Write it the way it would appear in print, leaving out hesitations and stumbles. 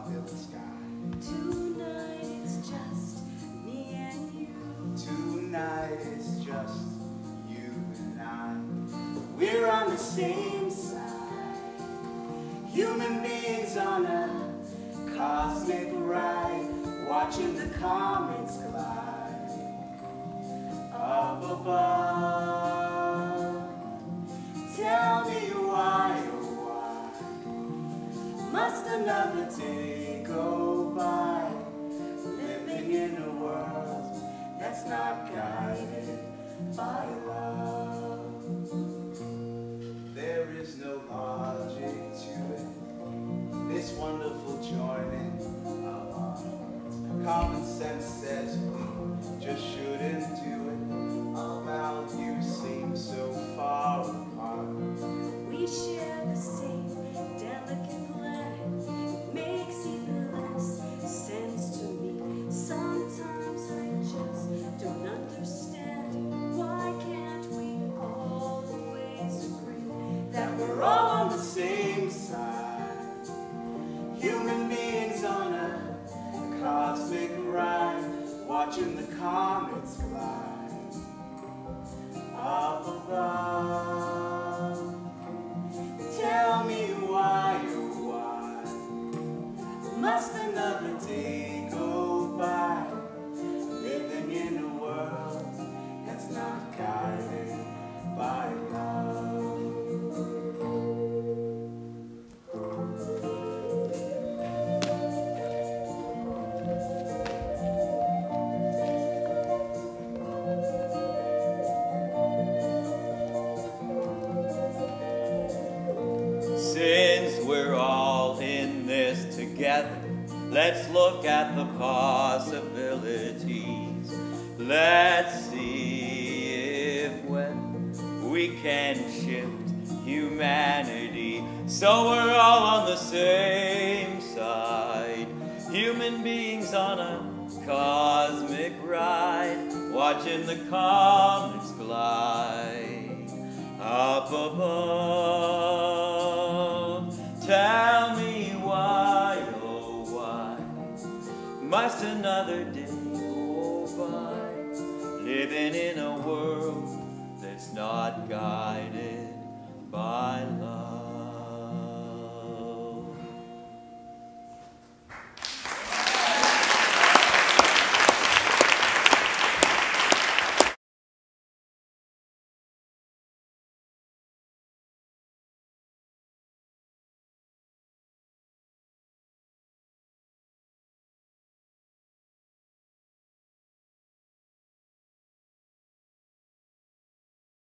star-filled sky. Tonight it's just me and you. Tonight it's just you and I. We're on the same side, human beings on a cosmic ride, watching the comets glide up above. Tell me why, oh why must another day go by, living in a world that's not guided by love? There is no logic to it, this wonderful joining of our hearts. Common sense says we just shouldn't do it. Our values seem so far apart. We share the same delicate planet. It makes even less sense to me. Sometimes I just don't understand. Why can't we always agree That we're all on the same side, human beings on a cosmic ride, watching the comets glide up above. Tell me why, oh why must another day go by, living in a world that's not guided by love? Since we're all in this together, let's look at the possibilities. Let's see if when we can shift humanity so we're all on the same side, human beings on a cosmic ride, watching the comets glide up above. Tell me why, oh why must another day go by, living in a world that's not guided by love?